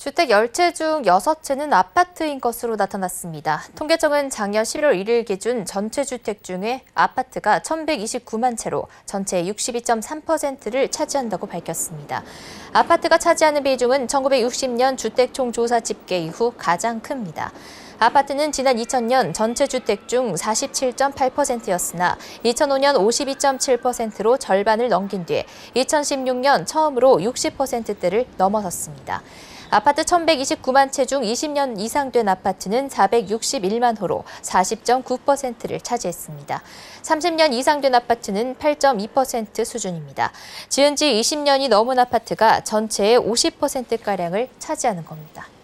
주택 10채 중 6채는 아파트인 것으로 나타났습니다. 통계청은 작년 11월 1일 기준 전체 주택 중에 아파트가 1,129만 채로 전체의 62.3%를 차지한다고 밝혔습니다. 아파트가 차지하는 비중은 1960년 주택총조사 집계 이후 가장 큽니다. 아파트는 지난 2000년 전체 주택 중 47.8%였으나 2005년 52.7%로 절반을 넘긴 뒤 2016년 처음으로 60%대를 넘어섰습니다. 아파트 1,129만 채 중 20년 이상 된 아파트는 461만 호로 40.9%를 차지했습니다. 30년 이상 된 아파트는 8.2% 수준입니다. 지은 지 20년이 넘은 아파트가 전체의 50%가량을 차지하는 겁니다.